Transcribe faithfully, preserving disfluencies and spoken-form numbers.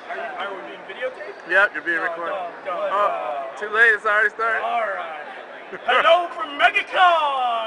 Are we being videotaped? Yep, you're being recorded. Go, go, go. Oh, too late. It's already started. All right. Hello from Megacon.